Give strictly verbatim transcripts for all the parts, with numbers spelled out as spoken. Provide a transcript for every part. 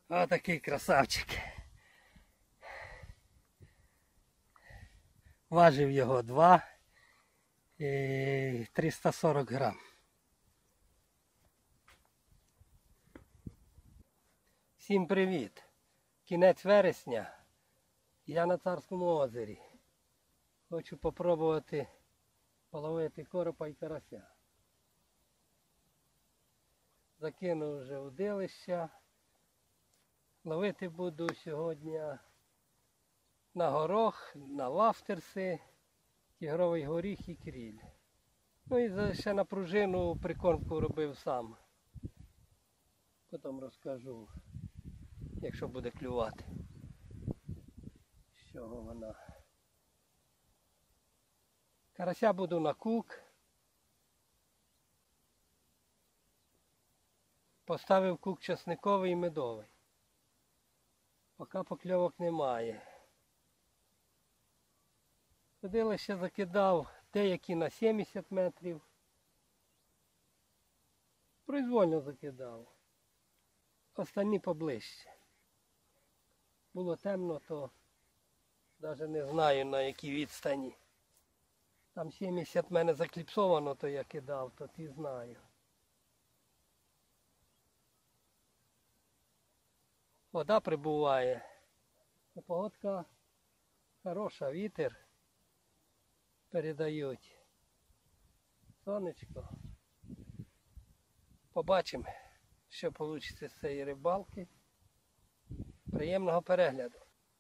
Ось такий красавчик. Важив його два і триста сорок грам. Всім привіт! Кінець вересня. Я на Царському озері. Хочу попробувати половити коропа і карася. Закинув вже удилища. Ловити буду сьогодні на горох, на лафтерси, тігровий горіх і кріль. Ну і ще на пружину прикормку робив сам. Потім розкажу, якщо буде клювати, з чого вона. Карася буду на кук. Поставив кук часниковий і медовий. Поки покльовок немає. Водилище закидав деякі на сімдесят метрів. Произвольно закидав. Останні поближче. Було темно, то навіть не знаю на якій відстані. Там сімдесят в мене закліпсовано, то я кидав, то ті знаю. Вода прибуває. Погодка хороша, вітер передають. Сонечко. Побачимо, що вийде з цієї рибалки. Приємного перегляду.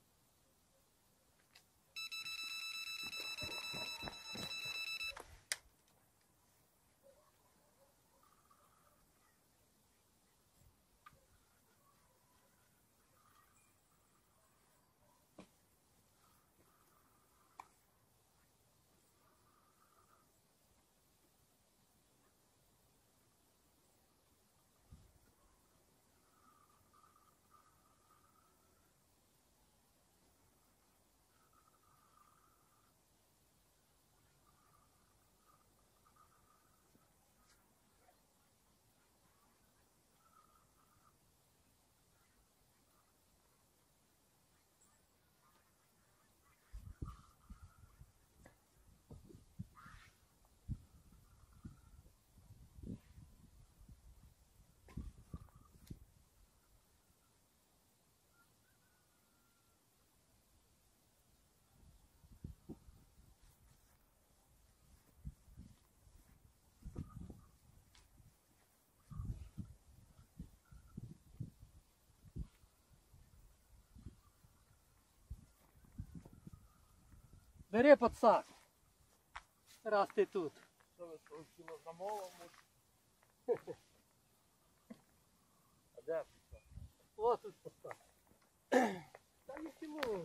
Бери подсак, раз ти тут. Що ви хотіли замовимо? А де це? О, тут подсак. Та не кіло.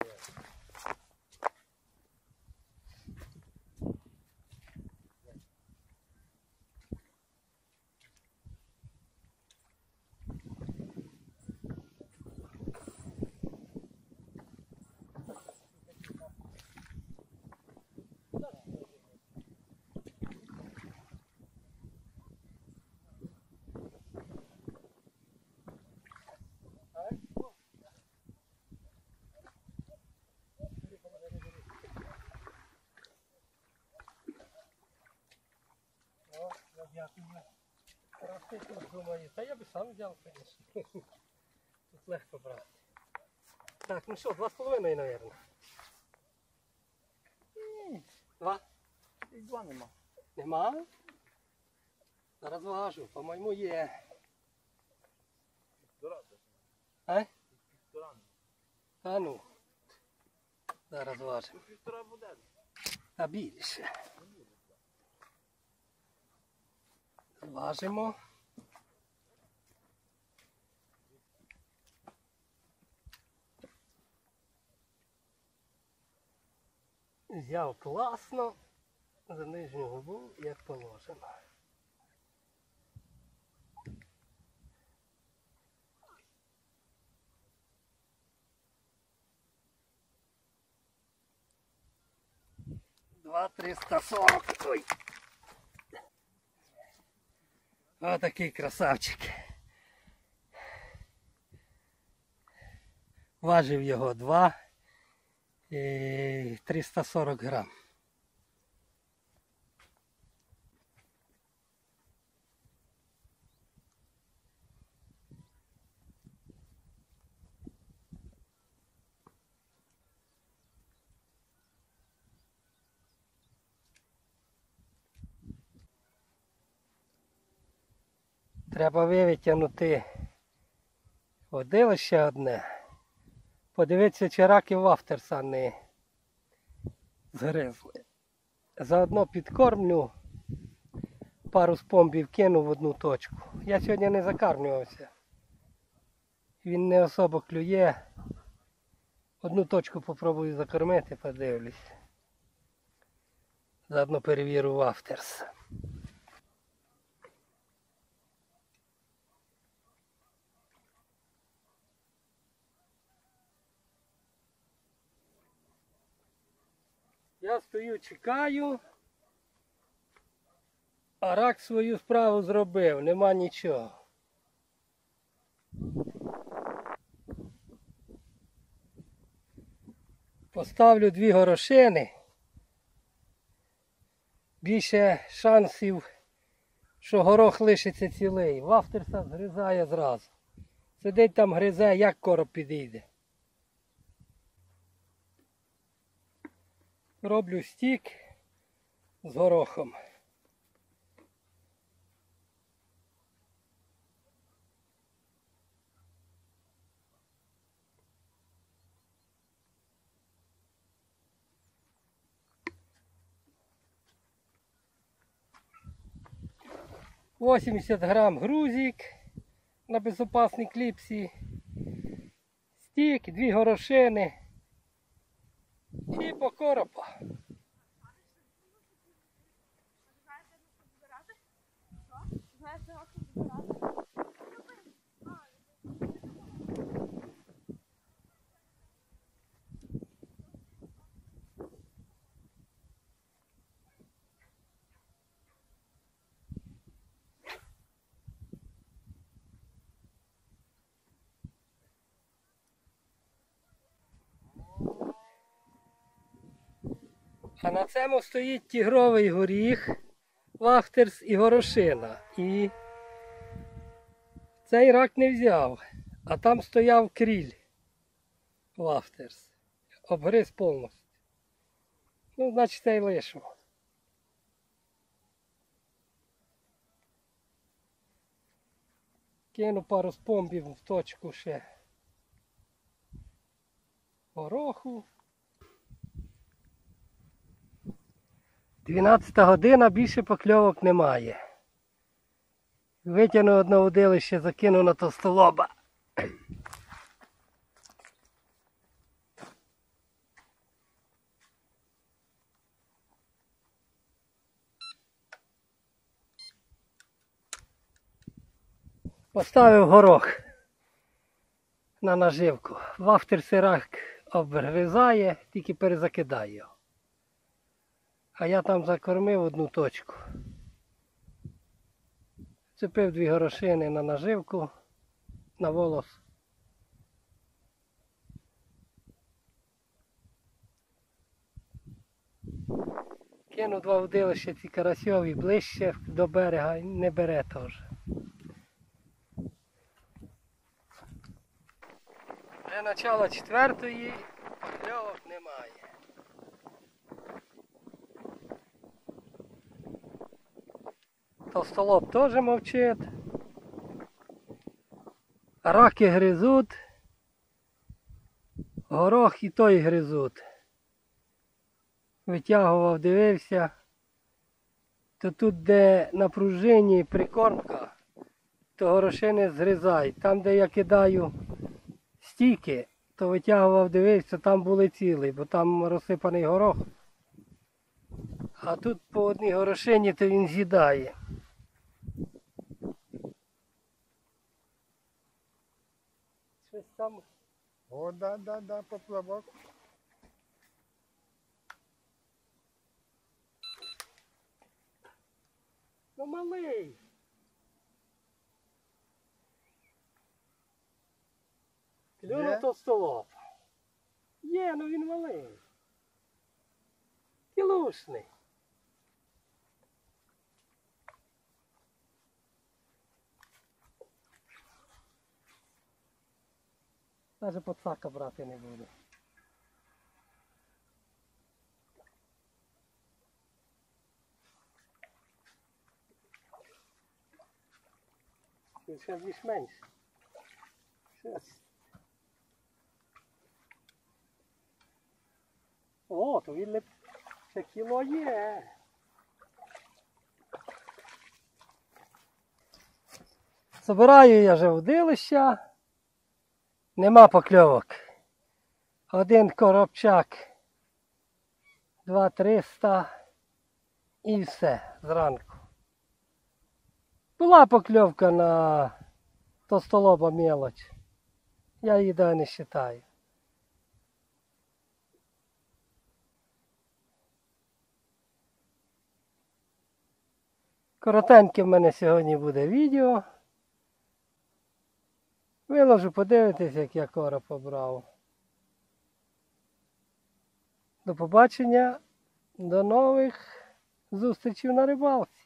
Дякую. Рости тут, думаю. Та я би сам взяв, звісно. Тут легко брати. Так, ну що, два з половиною, мабуть. Два? І два нема. Нема? Зараз важу. По-моєму є. Півтора. А? Півтора. А ну. Зараз важимо. Півтора буде. А більше. Важимо. Взяв класно за нижню губу, як положено. Два триста сорок. Ой. Ось такий красавчик. Важив його два і триста сорок грам. Треба витягнути водилище одне. Подивитися, чи раки вафтерса не згризли. Заодно підкормлю, пару спомбів кину в одну точку. Я сьогодні не закармлювався. Він не особо клює. Одну точку попробую закормити, подивлюсь. Заодно перевірю вафтерс. Я стою, чекаю, а рак свою справу зробив, нема нічого. Поставлю дві горошини, більше шансів, що горох лишиться цілий. Вафтерса згризає зразу. Сидить там, гризе, як короб підійде. Роблю стік з горохом. вісімдесят грам грузик на безпечній кліпсі, стік, дві горошини і по коропа. А на цьому стоїть тігровий горіх, вафтерс і горошина. І цей рак не взяв, а там стояв кріль вафтерс. Обгриз повністю. Ну, значить, цей лишу. Кину пару спомбів в точку ще гороху. дванадцята година, більше покльовок немає. Витягну одне удилище, закину на товстолоба. Поставив горох на наживку. Вафтерс і рак обгризає, тільки перезакидає його. А я там закормив одну точку. Цепив дві горошини на наживку, на волос. Кину два удилища ці карасьові ближче до берега, не бере теж. Вже начало четвертої, покльовок немає. Товстолоб теж мовчить. Раки гризуть. Горох і той гризуть. Витягував, дивився. То тут, де на пружині прикормка, то горошини згризають. Там, де я кидаю стійки, то витягував, дивився, там були цілі, бо там розсипаний горох. А тут по одній горошині, то він з'їдає. Щось там. О, да, да, да, поплавок. Ну малий. Клюнув Є? товстолоб. Ні, ну він малий. Кілушний. Навіть подсака брати не буду. Він ще більш менше. Щас. О, то він лип... ще кіло є. Забираю я вже водилища. Нема покльовок. Один коробчак. Два триста. І все зранку. Була покльовка на товстолоба мелоч. Я її да не вважаю. Коротеньке в мене сьогодні буде відео. Виложу, подивитись, як я короб побрав. До побачення, до нових зустрічей на рибалці.